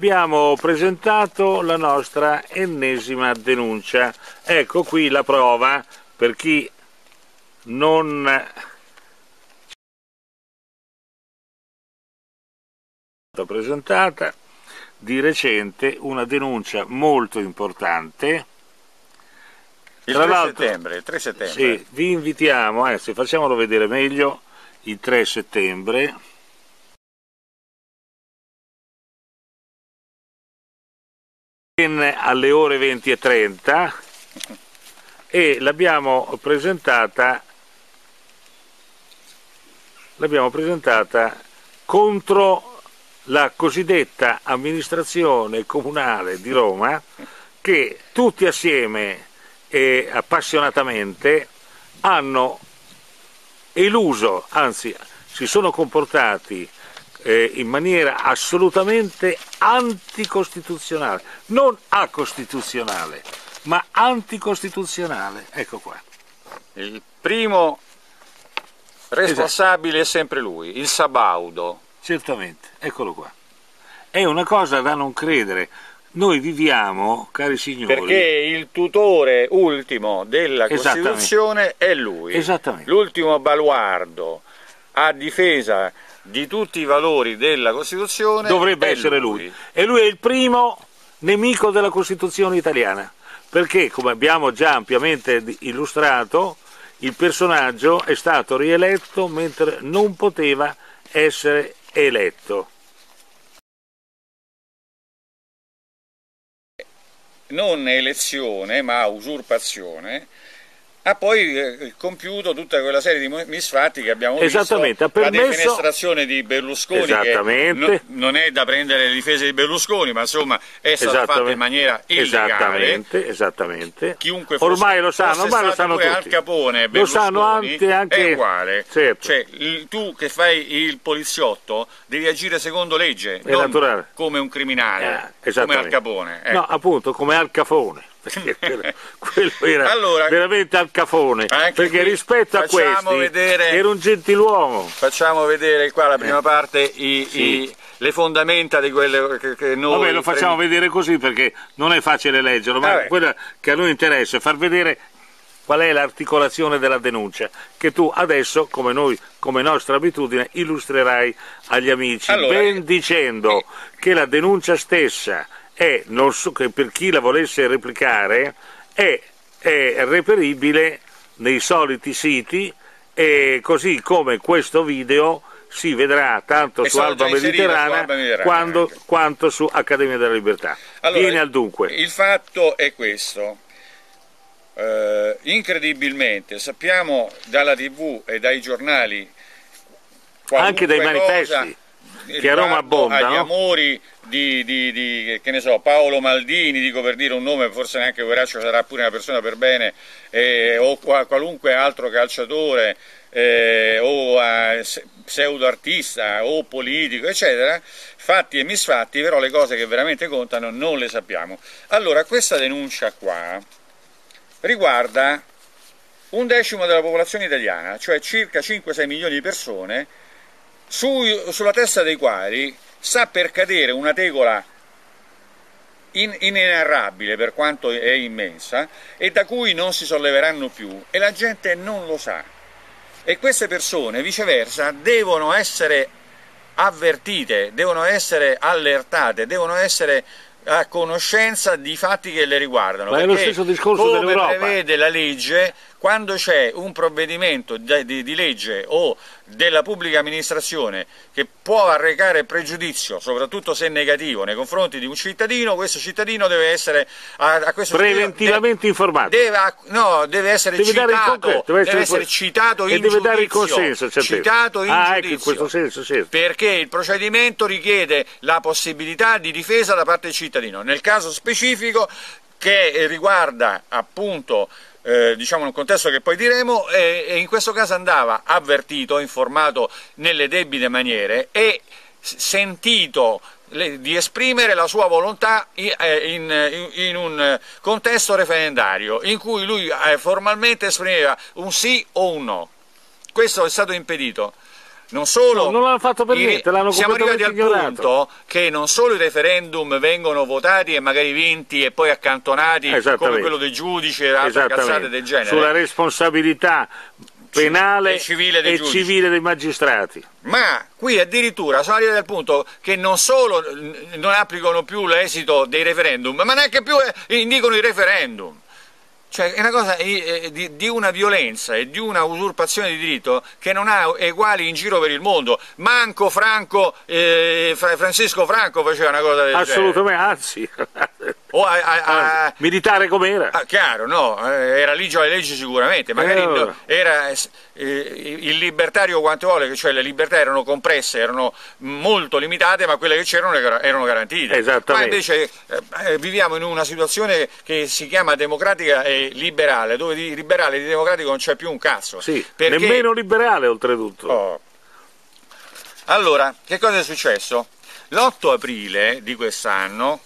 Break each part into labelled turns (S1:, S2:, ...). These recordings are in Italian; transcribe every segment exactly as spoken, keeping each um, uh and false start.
S1: abbiamo presentato la nostra ennesima denuncia. Ecco qui la prova per chi non è presentata di recente una denuncia molto importante.
S2: Il tre settembre, il tre settembre.
S1: Sì, vi invitiamo, eh, se facciamolo vedere meglio, il tre settembre. Alle ore venti e trenta e l'abbiamo presentata l'abbiamo presentata contro la cosiddetta amministrazione comunale di Roma, che tutti assieme e appassionatamente hanno eluso, anzi si sono comportati eh, in maniera assolutamente anticostituzionale, non acostituzionale, ma anticostituzionale. Ecco qua.
S2: Il primo responsabile esatto. È sempre lui, il Sabaudo.
S1: Certamente, eccolo qua. È una cosa da non credere. Noi viviamo, cari signori...
S2: Perché il tutore ultimo della Costituzione è lui.
S1: Esattamente.
S2: L'ultimo baluardo a difesa di tutti i valori della Costituzione
S1: dovrebbe essere lui. lui. E lui è il primo nemico della Costituzione italiana. Perché, come abbiamo già ampiamente illustrato, il personaggio è stato rieletto mentre non poteva essere eletto.
S2: Non elezione ma usurpazione, ha poi eh, compiuto tutta quella serie di misfatti che abbiamo visto,
S1: ha permesso...
S2: la defenestrazione di Berlusconi, che no, non è da prendere le difese di Berlusconi, ma insomma è stata fatta in maniera illegale.
S1: Esattamente, esattamente.
S2: Chiunque fosse,
S1: ormai lo sanno, ormai lo sanno tutti.
S2: Al Capone,
S1: lo sanno anche, anche...
S2: è uguale.
S1: Certo.
S2: Cioè, il, tu che fai il poliziotto devi agire secondo legge,
S1: è
S2: non
S1: naturale.
S2: Come un criminale,
S1: eh,
S2: come Al Capone.
S1: Ecco. No, appunto, come Al Capone. Quello era allora, veramente al cafone, perché
S2: qui,
S1: rispetto a questi
S2: vedere,
S1: era un gentiluomo.
S2: Facciamo vedere qua la prima eh. parte i, sì. i, le fondamenta di quelle che, che noi...
S1: Vabbè, lo facciamo premi... vedere così perché non è facile leggerlo, ma Vabbè. quello che a noi interessa è far vedere qual è l'articolazione della denuncia, che tu adesso, come noi, come nostra abitudine, illustrerai agli amici, allora, ben dicendo eh. che la denuncia stessa è, non so, che per chi la volesse replicare, è, è reperibile nei soliti siti, e così come questo video si vedrà tanto su Alba Mediterranea, quando, quanto su Accademia della Libertà.
S2: Allora,
S1: Vieni al dunque.
S2: Il fatto è questo. Uh, incredibilmente sappiamo dalla tivù e dai giornali,
S1: anche dai manifesti che a Roma abbondano,
S2: agli amori di, di, di che ne so, Paolo Maldini, dico per dire un nome, forse neanche Veraccio sarà pure una persona per bene, eh, o qua, qualunque altro calciatore eh, o eh, pseudo artista o politico eccetera, fatti e misfatti, però le cose che veramente contano non le sappiamo. Allora, questa denuncia qua riguarda un decimo della popolazione italiana, cioè circa cinque sei milioni di persone, su, sulla testa dei quali sta per cadere una tegola in, inenarrabile per quanto è immensa e da cui non si solleveranno più, e la gente non lo sa. E queste persone viceversa devono essere avvertite, devono essere allertate, devono essere a conoscenza di fatti che le riguardano.
S1: Ma è lo stesso discorso dell'Europa.
S2: Come prevede la legge, quando c'è un provvedimento di, di, di legge o della pubblica amministrazione che può arrecare pregiudizio, soprattutto se negativo, nei confronti di un cittadino, questo cittadino deve essere a, a questo
S1: preventivamente deve, informato.
S2: Deve, no, deve essere
S1: deve
S2: citato,
S1: deve
S2: deve
S1: essere,
S2: essere citato in
S1: e deve
S2: giudizio,
S1: dare il consenso,
S2: citato in
S1: ah,
S2: giudizio,
S1: ecco, in questo senso, certo.
S2: Perché il procedimento richiede la possibilità di difesa da parte del cittadino. Nel caso specifico che riguarda appunto Eh, diciamo in un contesto che poi diremo, e, e in questo caso andava avvertito, informato nelle debite maniere e sentito le, di esprimere la sua volontà in, in, in un contesto referendario in cui lui eh, formalmente esprimeva un sì o un no. Questo è stato impedito. non solo...
S1: No, non l'hanno fatto per
S2: i,
S1: niente, l'hanno
S2: siamo arrivati al
S1: ignorato.
S2: punto che non solo i referendum vengono votati e magari vinti e poi accantonati come quello dei giudici e altre cazzate del genere.
S1: Sulla responsabilità penale e civile dei, e civile dei magistrati.
S2: Ma qui addirittura sono arrivati al punto che non solo non applicano più l'esito dei referendum, ma neanche più indicano i referendum. Cioè è una cosa di, di una violenza e di una usurpazione di diritto che non ha eguali in giro per il mondo. Manco Franco, eh, Francisco Franco faceva una cosa del
S1: Assolutamente, anzi,
S2: o a, a, a,
S1: militare com'era?
S2: Ah, chiaro, no, era ligio alle leggi sicuramente, magari eh, no, era eh, il libertario quante vuole, cioè le libertà erano compresse, erano molto limitate, ma quelle che c'erano erano garantite.
S1: Esattamente.
S2: Ma invece eh, viviamo in una situazione che si chiama democratica e liberale, dove di liberale e di democratico non c'è più un cazzo.
S1: Sì,
S2: perché...
S1: nemmeno liberale oltretutto.
S2: Oh. Allora, che cosa è successo? l'otto aprile di quest'anno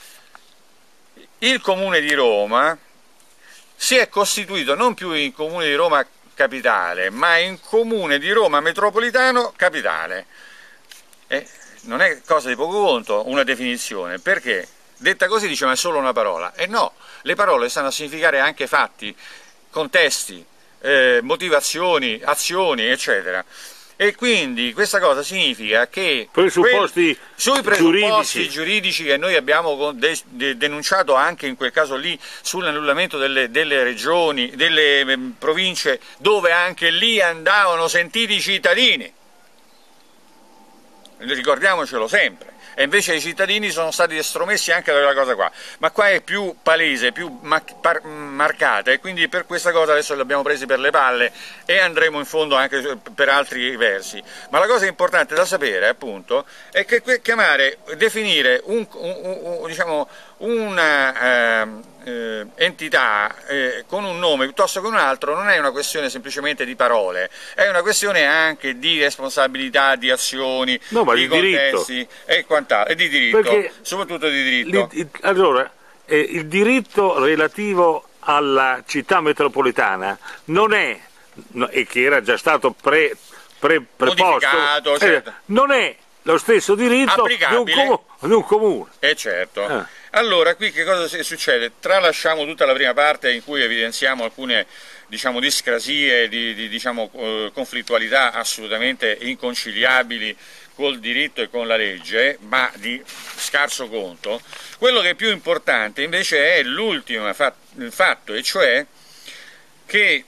S2: il Comune di Roma si è costituito non più in Comune di Roma Capitale, ma in Comune di Roma Metropolitano Capitale. E non è cosa di poco conto una definizione, perché detta così dice ma è solo una parola. E no, le parole stanno a significare anche fatti, contesti, eh, motivazioni, azioni, eccetera. E quindi questa cosa significa che
S1: presupposti
S2: quel, sui presupposti
S1: giuridici.
S2: giuridici che noi abbiamo de, de, denunciato anche in quel caso lì sull'annullamento delle, delle regioni, delle eh, province, dove anche lì andavano sentiti i cittadini, ricordiamocelo sempre. E invece i cittadini sono stati estromessi anche da quella cosa qua, ma qua è più palese, più marcata, e quindi per questa cosa adesso li abbiamo presi per le palle e andremo in fondo anche per altri versi. Ma la cosa importante da sapere appunto è che chiamare, definire un, un, un, diciamo, una eh, eh, entità eh, con un nome piuttosto che un altro non è una questione semplicemente di parole, è una questione anche di responsabilità, di azioni,
S1: no,
S2: di contesti diritto. e quant'altro, e di diritto, perché soprattutto di diritto.
S1: Il, allora, eh, il diritto relativo alla città metropolitana non è, no, e che era già stato pre, pre, preposto,
S2: certo.
S1: eh, non è lo stesso diritto di un, comu di un comune.
S2: Eh certo.
S1: Eh.
S2: Allora, qui che cosa succede? Tralasciamo tutta la prima parte in cui evidenziamo alcune, diciamo, discrasie, di, di, diciamo, eh, conflittualità assolutamente inconciliabili col diritto e con la legge, ma di scarso conto. Quello che è più importante invece è l'ultimo fatto, e cioè che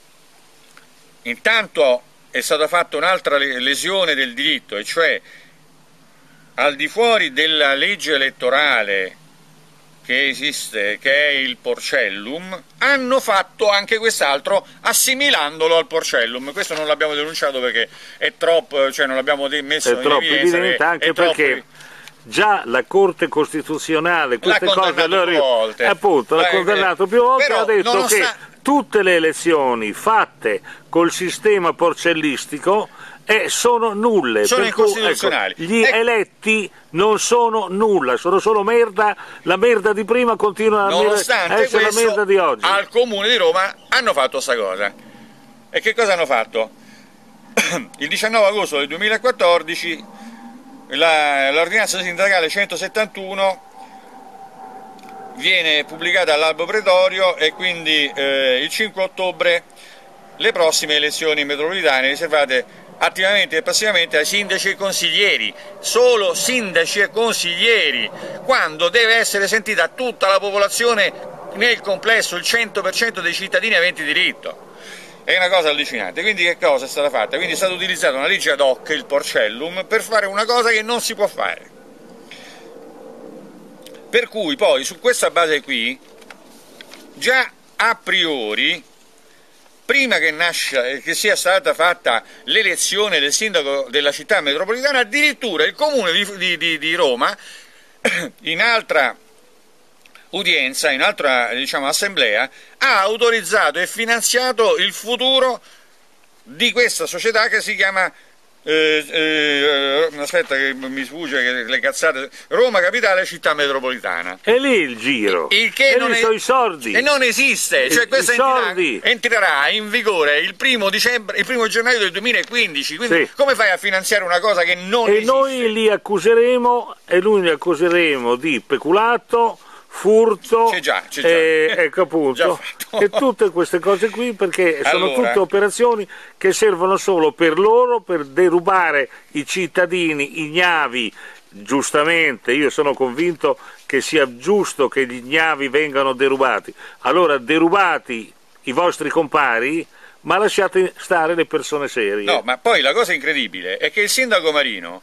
S2: intanto è stata fatta un'altra lesione del diritto, e cioè al di fuori della legge elettorale che esiste, che è il Porcellum, hanno fatto anche quest'altro assimilandolo al Porcellum. Questo non l'abbiamo denunciato perché è troppo, cioè non l'abbiamo messo in
S1: troppo evidente, anche perché già la Corte Costituzionale queste cose allora, appunto l'ha condannato più volte, ha detto che tutte le elezioni fatte col sistema porcellistico Eh, sono nulle,
S2: sono
S1: per
S2: incostituzionali.
S1: Cui, ecco, gli
S2: ecco.
S1: eletti non sono nulla, sono solo merda, la merda di prima continua a essere la merda di oggi.
S2: Al Comune di Roma hanno fatto sta cosa. E che cosa hanno fatto? Il diciannove agosto del duemilaquattordici l'ordinanza sindacale centosettantuno viene pubblicata all'albo pretorio, e quindi eh, il cinque ottobre le prossime elezioni metropolitane riservate attivamente e passivamente ai sindaci e consiglieri, solo sindaci e consiglieri, quando deve essere sentita tutta la popolazione nel complesso, il cento per cento dei cittadini aventi diritto. È una cosa allucinante. Quindi che cosa è stata fatta? Quindi è stata utilizzata una legge ad hoc, il Porcellum, per fare una cosa che non si può fare. Per cui poi su questa base qui, già a priori, prima che, nascia, che sia stata fatta l'elezione del sindaco della città metropolitana, addirittura il Comune di, di, di Roma, in altra udienza, in altra, diciamo, assemblea, ha autorizzato e finanziato il futuro di questa società che si chiama eh, eh, aspetta che mi sfugge che le cazzate, Roma capitale città metropolitana.
S1: E lì il giro,
S2: il che
S1: e
S2: non
S1: lì
S2: è,
S1: sono i sordi.
S2: E non esiste, cioè
S1: I,
S2: questa
S1: i
S2: entità entrerà in vigore il primo, dicembre, il primo gennaio del duemilaquindici, quindi sì. Come fai a finanziare una cosa che non
S1: e
S2: esiste?
S1: E noi li accuseremo, e noi li accuseremo di peculato, furto,
S2: c'è già, c'è già.
S1: E, ecco appunto, e tutte queste cose qui, perché sono
S2: allora,
S1: tutte operazioni che servono solo per loro, per derubare i cittadini ignavi. Giustamente, io sono convinto che sia giusto che gli ignavi vengano derubati. Allora derubati i vostri compari, ma lasciate stare le persone serie.
S2: No, ma poi la cosa incredibile è che il sindaco Marino,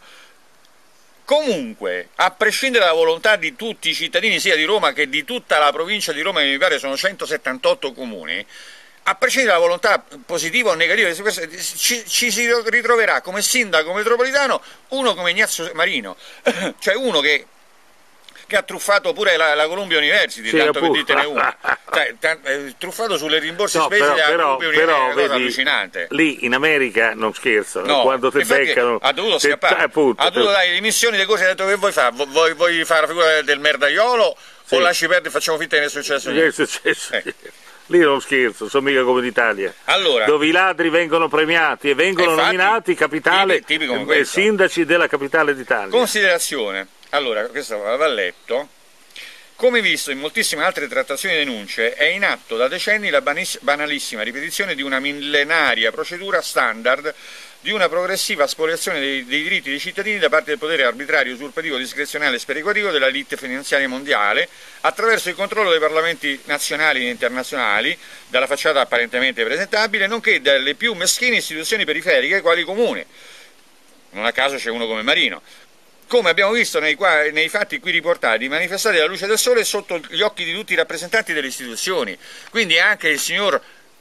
S2: comunque, a prescindere dalla volontà di tutti i cittadini sia di Roma che di tutta la provincia di Roma, che mi pare sono centosettantotto comuni, a prescindere dalla volontà positiva o negativa, ci, ci si ritroverà come sindaco metropolitano uno come Ignazio Marino, cioè uno che, che ha truffato pure la, la Columbia University, sì, tanto appunto. Per ditene uno, cioè, t- truffato sulle rimborsi
S1: no,
S2: spese
S1: però,
S2: della
S1: però,
S2: Columbia University,
S1: però,
S2: è una cosa
S1: vedi,
S2: allucinante.
S1: Lì in America non scherzano,
S2: no,
S1: quando ti beccano
S2: ha dovuto
S1: te,
S2: scappare,
S1: appunto,
S2: ha dovuto dare dimissioni, le cose, ha detto che vuoi fare, vuoi, vuoi fare la figura del merdaiolo, sì. O lasci perdere e facciamo finta che non è successo niente?
S1: È successo. Eh. Lì non scherzo, sono mica come l'Italia,
S2: allora,
S1: dove i ladri vengono premiati e vengono infatti, nominati capitale
S2: tipi, tipi
S1: e sindaci della capitale d'Italia.
S2: Considerazione, allora, questo va letto. Come visto in moltissime altre trattazioni e denunce, è in atto da decenni la banalissima ripetizione di una millenaria procedura standard di una progressiva spoliazione dei, dei diritti dei cittadini da parte del potere arbitrario, usurpativo, discrezionale e sperequativo della elite finanziaria mondiale attraverso il controllo dei parlamenti nazionali e internazionali, dalla facciata apparentemente presentabile, nonché dalle più meschine istituzioni periferiche quali i comuni. Non a caso c'è uno come Marino. Come abbiamo visto nei, nei fatti qui riportati, manifestati alla luce del sole sotto gli occhi di tutti i rappresentanti delle istituzioni, quindi anche il signor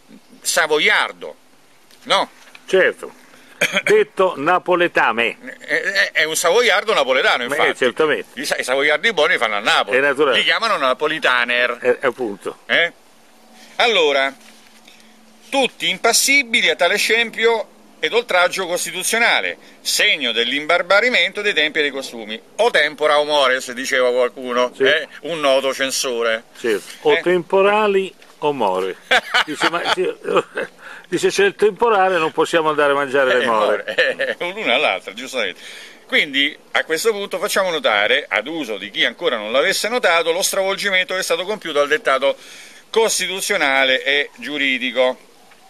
S2: Savoiardo, no?
S1: Certo, detto napoletame.
S2: È un savoiardo napoletano, infatti.
S1: Eh, certamente.
S2: I savoiardi buoni fanno a Napoli,
S1: è naturale.
S2: Li chiamano napolitaner.
S1: Eh, appunto.
S2: Eh? Allora, tutti impassibili a tale scempio ed oltraggio costituzionale, segno dell'imbarbarimento dei tempi e dei costumi. O tempora o mores, diceva qualcuno, sì. eh? Un noto censore.
S1: Sì. O eh? temporali o more. Dice, ma, dice c'è il temporale, non possiamo andare a mangiare le more.
S2: Eh, l'una all'altra, giustamente. Quindi a questo punto facciamo notare, ad uso di chi ancora non l'avesse notato, lo stravolgimento che è stato compiuto al dettato costituzionale e giuridico.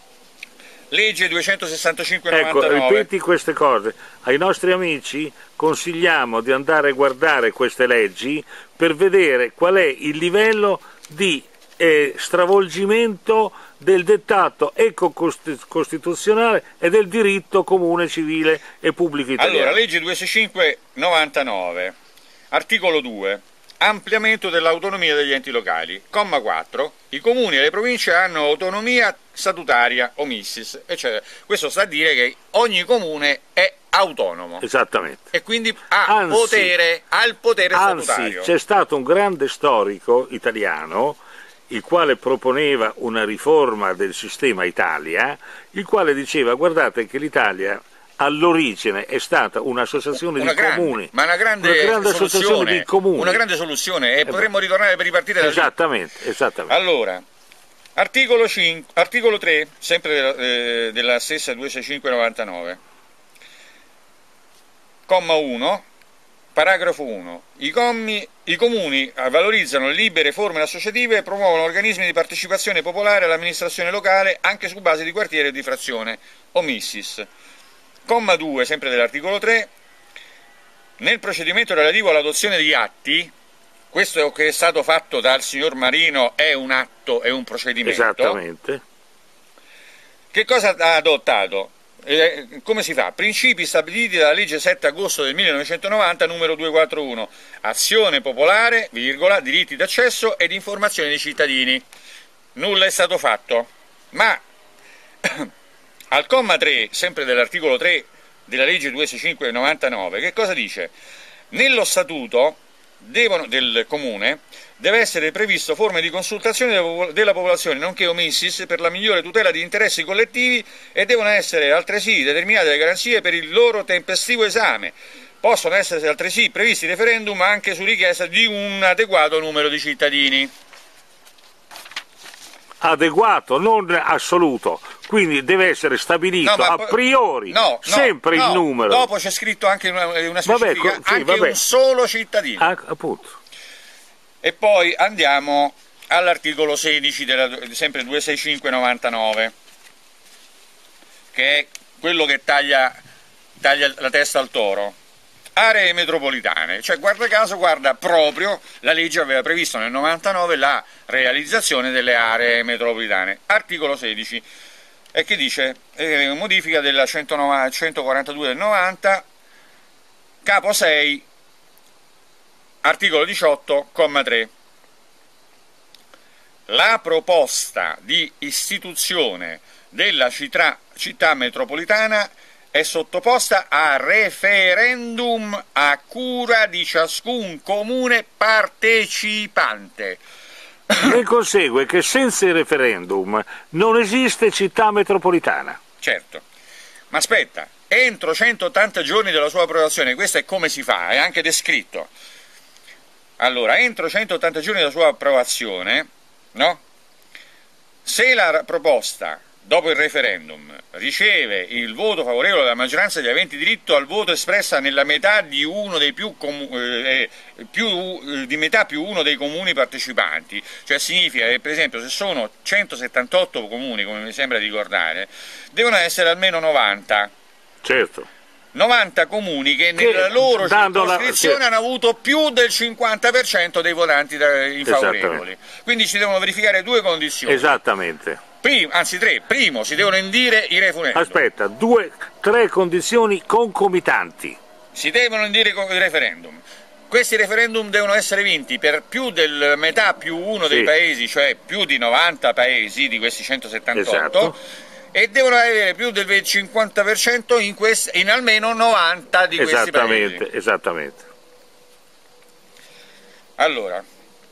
S2: Legge duecentosessantacinque novantanove.
S1: Ecco, ripeti queste cose. Ai nostri amici consigliamo di andare a guardare queste leggi per vedere qual è il livello di eh, stravolgimento del dettato eco-costituzionale e del diritto comune, civile e pubblico italiano.
S2: Allora, legge duecentosessantacinque novantanove, articolo due. Ampliamento dell'autonomia degli enti locali. Comma quattro. I comuni e le province hanno autonomia statutaria omissis, eccetera. Questo sta a dire che ogni comune è autonomo.
S1: Esattamente.
S2: E quindi ha
S1: anzi,
S2: potere, ha il potere
S1: anzi,
S2: statutario.
S1: C'è stato un grande storico italiano, il quale proponeva una riforma del sistema Italia, il quale diceva: guardate che l'Italia all'origine è stata un'associazione di
S2: grande,
S1: comuni,
S2: ma una grande,
S1: una grande associazione di comuni,
S2: una grande soluzione, e eh, potremmo ritornare per ripartire da
S1: esattamente, lì. Esattamente.
S2: Allora, articolo, cinque, articolo tre, sempre della, eh, della stessa duecentosessantacinque novantanove, comma uno, paragrafo uno. I, commi, I comuni valorizzano le libere forme associative e promuovono organismi di partecipazione popolare all'amministrazione locale anche su base di quartiere e di frazione, omissis. Comma due, sempre dell'articolo tre, nel procedimento relativo all'adozione di atti, questo che è stato fatto dal signor Marino è un atto, è un procedimento.
S1: Esattamente.
S2: Che cosa ha adottato? Eh, come si fa? Principi stabiliti dalla legge sette agosto del millenovecentonovanta numero duecentoquarantuno, azione popolare, virgola, diritti d'accesso ed informazione dei cittadini. Nulla è stato fatto, ma al comma tre, sempre dell'articolo tre della legge duecentosessantacinque novantanove, che cosa dice? Nello statuto devono, del comune, deve essere previsto forme di consultazione della popolazione, nonché omissis, per la migliore tutela di interessi collettivi, e devono essere altresì determinate le garanzie per il loro tempestivo esame. Possono essere altresì previsti referendum anche su richiesta di un adeguato numero di cittadini.
S1: Adeguato, non assoluto, quindi deve essere stabilito no, a priori no, sempre no, il
S2: no.
S1: numero.
S2: Dopo c'è scritto anche una, una specifica,
S1: vabbè, sì,
S2: anche
S1: vabbè.
S2: un solo cittadino.
S1: Ah, appunto.
S2: E poi andiamo all'articolo sedici, della, sempre duecentosessantacinque novantanove, che è quello che taglia, taglia la testa al toro. Aree metropolitane, cioè guarda caso, guarda proprio, la legge aveva previsto nel novantanove la realizzazione delle aree metropolitane. Articolo sedici, e che dice, eh, modifica della centoquarantadue del novanta, capo sei, articolo diciotto, comma tre. La proposta di istituzione della città, città metropolitana è sottoposta a referendum a cura di ciascun comune partecipante.
S1: Ne consegue che senza il referendum non esiste città metropolitana.
S2: Certo, ma aspetta, entro centottanta giorni dalla sua approvazione, questo è come si fa, è anche descritto. Allora, entro centottanta giorni dalla sua approvazione, no? Se la proposta dopo il referendum riceve il voto favorevole della maggioranza degli aventi diritto al voto espressa nella metà di uno dei più, eh, più eh, di metà più uno dei comuni partecipanti, cioè significa che per esempio se sono centosettantotto comuni, come mi sembra di ricordare, devono essere almeno novanta.
S1: Certo.
S2: novanta comuni che, che nella loro circoscrizione la... sì. hanno avuto più del cinquanta per cento dei votanti favorevoli. Quindi ci devono verificare due condizioni.
S1: Esattamente.
S2: Primo, anzi tre, primo si devono indire i referendum.
S1: Aspetta, due, tre condizioni concomitanti.
S2: Si devono indire i referendum. Questi referendum devono essere vinti per più del metà più uno sì. dei paesi, cioè più di novanta paesi di questi centosettantotto, esatto. E devono avere più del cinquanta per cento in, questi, in almeno novanta di questi
S1: esattamente,
S2: paesi.
S1: Esattamente.
S2: Allora,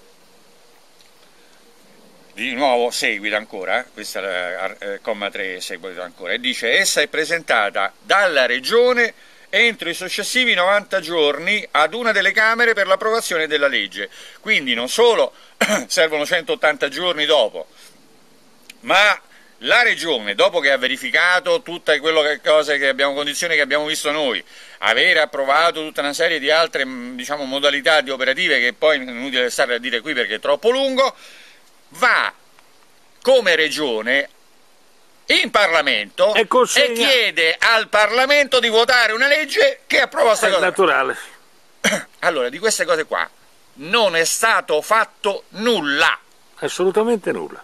S2: di nuovo seguita ancora, questo è il comma tre, seguita ancora, e dice: essa è presentata dalla Regione entro i successivi novanta giorni ad una delle Camere per l'approvazione della legge. Quindi non solo servono centottanta giorni dopo, ma la Regione, dopo che ha verificato tutte quelle cose che abbiamo, condizioni che abbiamo visto noi, avere approvato tutta una serie di altre, diciamo, modalità di operative che poi non è inutile stare a dire qui perché è troppo lungo, va come Regione in Parlamento e, e chiede al Parlamento di votare una legge che approva questa cosa.
S1: È naturale.
S2: Allora, di queste cose qua non è stato fatto nulla.
S1: Assolutamente nulla.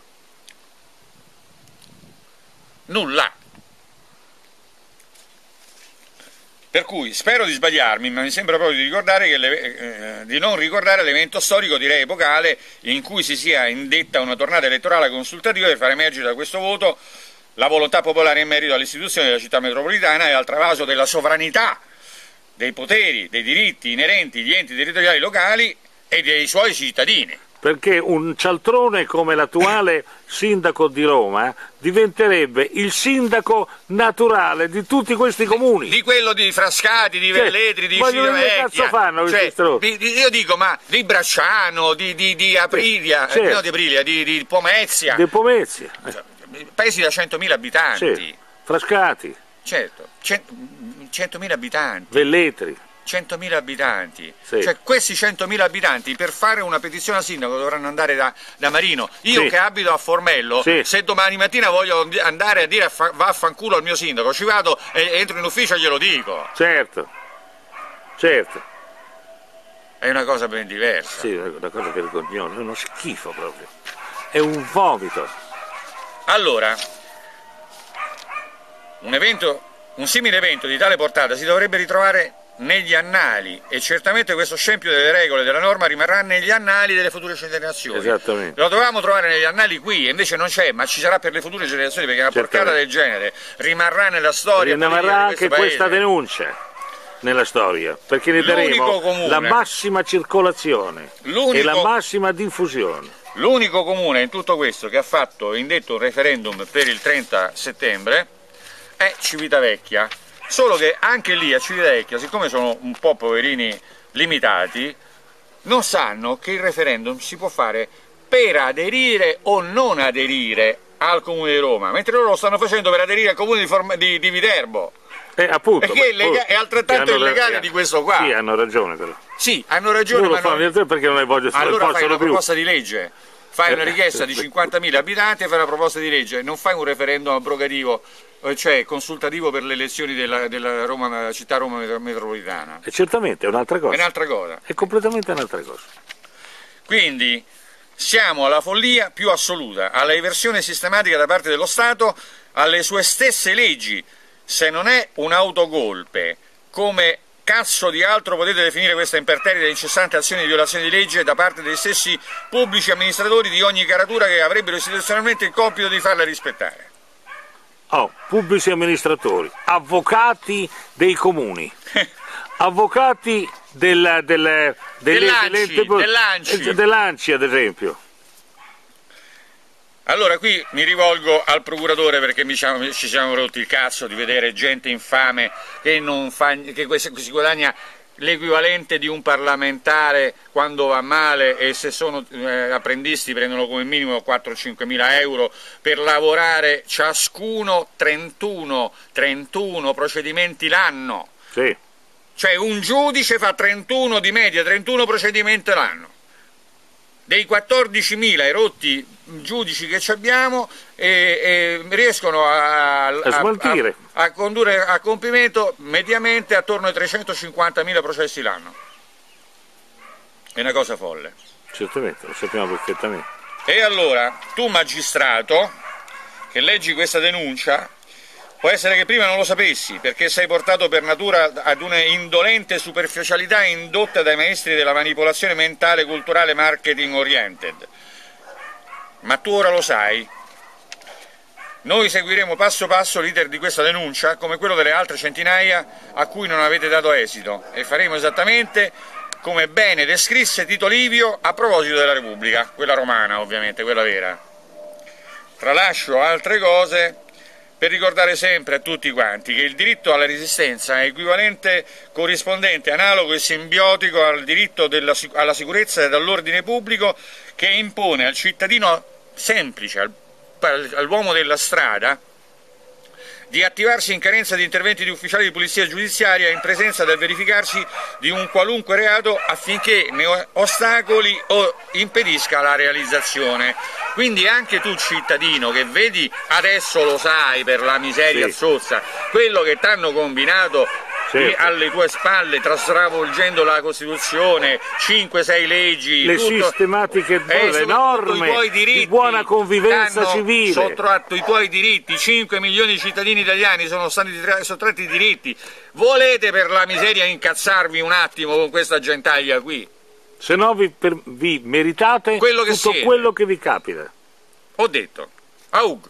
S2: Nulla. Per cui spero di sbagliarmi, ma mi sembra proprio di, ricordare che le, eh, di non ricordare l'evento storico, direi epocale, in cui si sia indetta una tornata elettorale consultativa per far emergere da questo voto la volontà popolare in merito all'istituzione della città metropolitana e al travaso della sovranità, dei poteri, dei diritti inerenti agli enti territoriali locali e dei suoi cittadini.
S1: Perché un cialtrone come l'attuale sindaco di Roma diventerebbe il sindaco naturale di tutti questi comuni.
S2: Di, di quello di Frascati, di Velletri, di Civitavecchia.
S1: Che cazzo fanno
S2: cioè,
S1: questi
S2: di, io dico, ma di Bracciano, di, di, di Aprilia, certo. eh, no, di, Aprilia di, di Pomezia.
S1: Di Pomezia.
S2: Cioè, paesi da centomila abitanti.
S1: Sì. Frascati.
S2: Certo, centomila abitanti.
S1: Velletri.
S2: centomila abitanti,
S1: sì. Cioè
S2: questi centomila abitanti per fare una petizione al sindaco dovranno andare da, da Marino. Io sì. che abito a Formello, sì. se domani mattina voglio andare a dire a fa, vaffanculo al mio sindaco, ci vado e entro in ufficio e glielo dico.
S1: Certo, certo.
S2: È una cosa ben diversa.
S1: Sì, è una cosa vergognosa, è uno schifo proprio, è un vomito.
S2: Allora, un evento, un simile evento di tale portata si dovrebbe ritrovare negli annali, e certamente questo scempio delle regole della norma rimarrà negli annali delle future generazioni.
S1: Esattamente.
S2: Lo dovevamo trovare negli annali qui, e invece non c'è, ma ci sarà per le future generazioni, perché una porcata del genere rimarrà nella storia.
S1: Rimarrà anche questa denuncia. nella storia, perché ne daremo comune, la massima circolazione e la massima diffusione.
S2: L'unico comune in tutto questo che ha fatto indetto un referendum per il trenta settembre è Civitavecchia, solo che anche lì a Civitavecchia, siccome sono un po' poverini limitati, non sanno che il referendum si può fare per aderire o non aderire al Comune di Roma, mentre loro lo stanno facendo per aderire al Comune di, Form di, di Viterbo.
S1: Eh, appunto,
S2: perché è, è altrettanto illegale di questo qua.
S1: Sì, hanno ragione però.
S2: Sì, hanno ragione,
S1: ma non... perché non hai voglia,
S2: allora fai una
S1: più.
S2: proposta di legge, fai una richiesta di cinquantamila abitanti e fai una proposta di legge, non fai un referendum abrogativo, cioè consultativo per le elezioni della, della Roma, città Roma metropolitana.
S1: E certamente è un'altra cosa.
S2: È un'altra cosa.
S1: È completamente un'altra cosa.
S2: Quindi siamo alla follia più assoluta, alla eversione sistematica da parte dello Stato alle sue stesse leggi. Se non è un autogolpe, come cazzo di altro potete definire questa imperterrita e incessante azione di violazione di legge da parte dei stessi pubblici amministratori di ogni caratura che avrebbero istituzionalmente il compito di farla rispettare?
S1: Oh, pubblici amministratori, avvocati dei comuni, avvocati del, del,
S2: dell'Anci,
S1: dell'Anci, dell'Anci ad esempio.
S2: Allora qui mi rivolgo al procuratore perché mi siamo, ci siamo rotti il cazzo di vedere gente infame che, non fa, che si guadagna l'equivalente di un parlamentare quando va male e se sono eh, apprendisti prendono come minimo quattro cinque mila euro per lavorare ciascuno trentuno procedimenti l'anno.
S1: Sì.
S2: Cioè un giudice fa trentuno di media, trentuno procedimenti l'anno. Dei quattordicimila erotti giudici che abbiamo e, e riescono a, a, a, a condurre a compimento mediamente attorno ai trecentocinquantamila processi l'anno. È una cosa folle.
S1: Certamente, lo sappiamo perfettamente.
S2: E allora, tu magistrato, che leggi questa denuncia, può essere che prima non lo sapessi, perché sei portato per natura ad una indolente superficialità indotta dai maestri della manipolazione mentale, culturale, marketing oriented. Ma tu ora lo sai. Noi seguiremo passo passo l'iter di questa denuncia, come quello delle altre centinaia a cui non avete dato esito, e faremo esattamente come bene descrisse Tito Livio a proposito della Repubblica, quella romana ovviamente, quella vera. Tralascio altre cose per ricordare sempre a tutti quanti che il diritto alla resistenza è equivalente, corrispondente, analogo e simbiotico al diritto della, alla sicurezza ed all'ordine pubblico che impone al cittadino semplice, al, all'uomo della strada, di attivarsi in carenza di interventi di ufficiali di polizia giudiziaria in presenza del verificarsi di un qualunque reato affinché ne ostacoli o impedisca la realizzazione. Quindi anche tu cittadino che vedi, adesso lo sai per la miseria
S1: sì.
S2: zozza, quello che ti hanno combinato certo. alle tue spalle, stravolgendo la Costituzione, cinque sei leggi,
S1: le
S2: tutto,
S1: sistematiche
S2: eh,
S1: le norme
S2: tuoi diritti,
S1: di buona convivenza civile.
S2: Sottratto i tuoi diritti, cinque milioni di cittadini italiani sono stati sottratti i diritti. Volete per la miseria incazzarvi un attimo con questa gentaglia qui?
S1: Se no vi, per, vi meritate
S2: quello che
S1: tutto
S2: siete.
S1: quello che vi capita.
S2: Ho detto. Aug.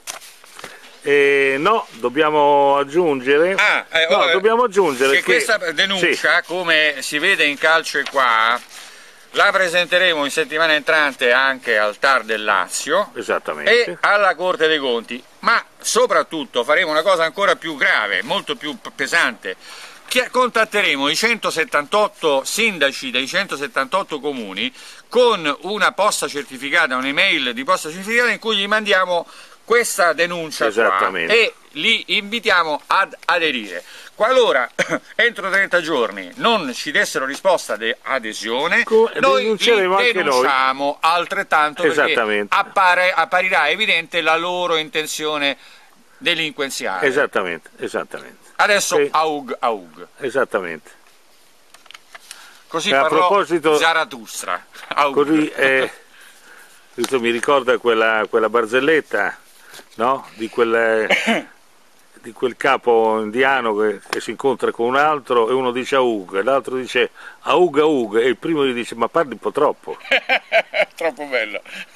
S1: Eh, no, dobbiamo aggiungere,
S2: ah, eh,
S1: no,
S2: oh,
S1: dobbiamo aggiungere
S2: che,
S1: che
S2: questa denuncia, sì. come si vede in calce qua, la presenteremo in settimana entrante anche al T A R del Lazio e alla Corte dei Conti, ma soprattutto faremo una cosa ancora più grave, molto più pesante. Contatteremo i centosettantotto sindaci dei centosettantotto comuni con una posta certificata, un'email di posta certificata in cui gli mandiamo questa denuncia qua e li invitiamo ad aderire. Qualora entro trenta giorni non ci dessero risposta di adesione, noi li denunciamo altrettanto perché appare, apparirà evidente la loro intenzione delinquenziale.
S1: Esattamente, esattamente.
S2: Adesso sì. aug aug.
S1: Esattamente.
S2: Così
S1: e
S2: parlò
S1: a proposito,
S2: Zarathustra. Aug.
S1: Così eh, questo mi ricorda quella, quella barzelletta, no? Di quel, di quel capo indiano che, che si incontra con un altro e uno dice aug, e l'altro dice aug aug e il primo gli dice ma parli un po' troppo.
S2: Troppo bello.